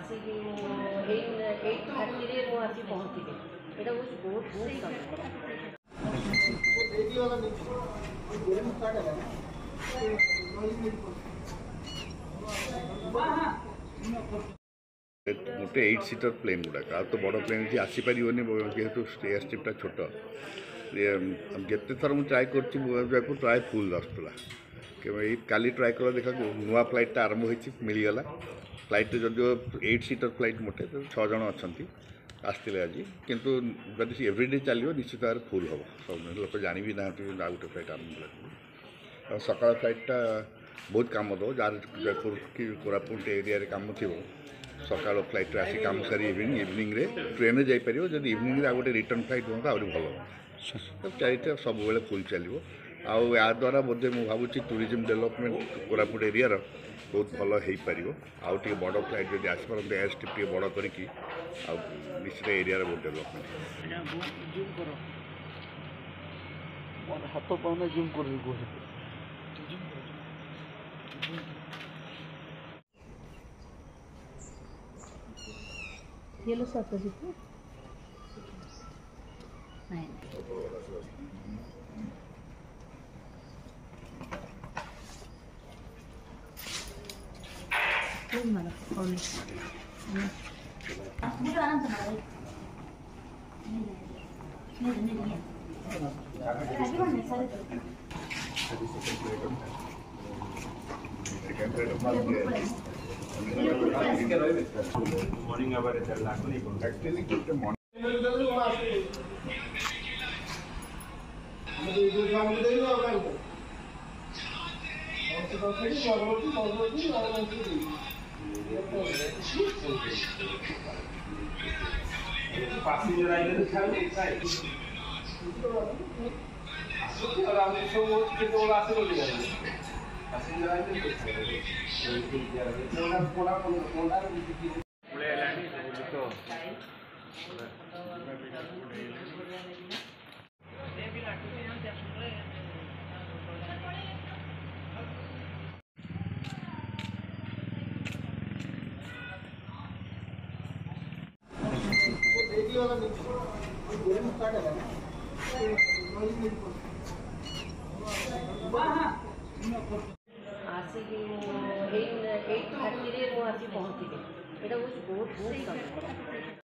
आसिक 8:30 ମୁଁ ଆସି ପହଞ୍ଚିଲି। ଏଇଟା ହେଉଛି ବହୁତ ସମୟ। गोटे 8 सीटर प्लेन गुड़ाक आ तो बड़ प्लेन जी आसीपर जेहेतु एयर स्ट्रिप्टा छोट जिते थर मुझे ट्राए कर प्राय फुल आसूला काली ट्राए कला देखा नुआ फ्लाइटा आरंभ हो मिलगला फ्लाइट जदिव 8 सीटर फ्लाइट मोटे 6 जन अच्छा आसते आज किंतु जब एवरीडे चलो निश्चित भाव फुल हम सब लोग जानी भी ना गोटे फ्लाइट आरंभ हो सका फ्लाइटा बहुत कम दो जार जयपुर कि कोरापुट एरिया काम थी सका फ्लाइट आसी कम सारी इवनिंग रे ट्रेन जापर जब इवनिंग आ गए रिटर्न फ्लाइट हाँ आहरी भल चारिटा सब बेले फुल चलो आ द्वारा बोधे मुझे भावुँ टूरिज्म डेवलपमेंट कोरापुट एरिया बहुत भल हो पार आउ टे बड़ फ्लाइट जब आसपार एयर स्ट्रिप टे बड़ करके निश्चित एरिया बहुत डेवलपमेंट हाथ पाने जूम कर येलो साथ जितने नहीं मारो और नहीं आराम से मारो नहीं आगे बढ़ने सारे मॉर्निंग आवर एक्चुअली पैसेंजर आइले आसिक 8:30 ମୁଁ ଆସି ପହଞ୍ଚିଲି। ଏଇଟା ହେଉଛି ବହୁତ ସମୟ।